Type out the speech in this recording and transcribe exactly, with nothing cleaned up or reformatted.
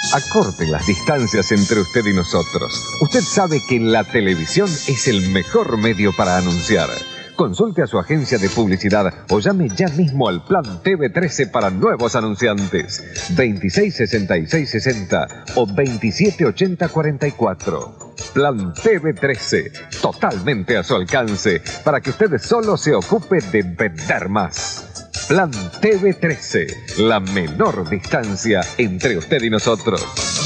Acorte las distancias entre usted y nosotros. Usted sabe que la televisión es el mejor medio para anunciar. Consulte a su agencia de publicidad o llame ya mismo al Plan T V trece para nuevos anunciantes. veintiséis sesenta y seis sesenta o veintisiete ochenta cuarenta y cuatro. Plan T V trece, totalmente a su alcance, para que usted solo se ocupe de vender más. Plan T V trece, la menor distancia entre usted y nosotros.